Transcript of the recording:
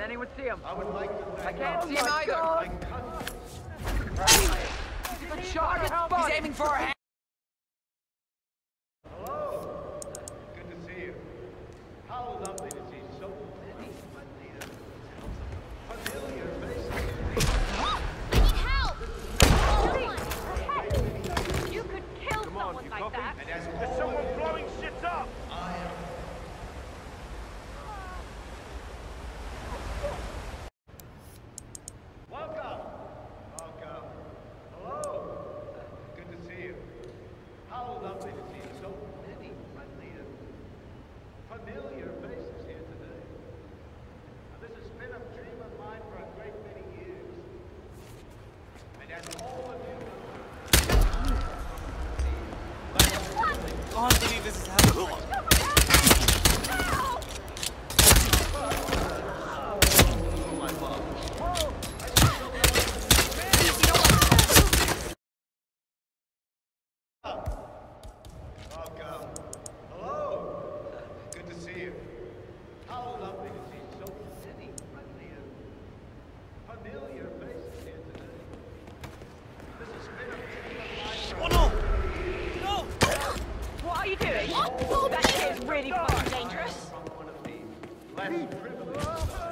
anyone see him? I would like to I thank can't see him my either. country. He's a good shot. He's aiming for our hand. Hello. Good to see you. How lovely to see so many familiar faces. I need help! Someone! You could kill someone like that. And as There's someone blowing shit up! I am. Welcome. Welcome. Hello. Good to see you. How lovely to see so many friendly and familiar faces here today. Now, this has been a dream of mine for a great many years. And as all of you know, I can't believe this is happening. welcome. Hello. Good to see you. How lovely to see so many friendly and familiar faces here today. This has been a dream of mine for Oh no! No! What are you doing? That shit is really fucking dangerous. from one of the less privileged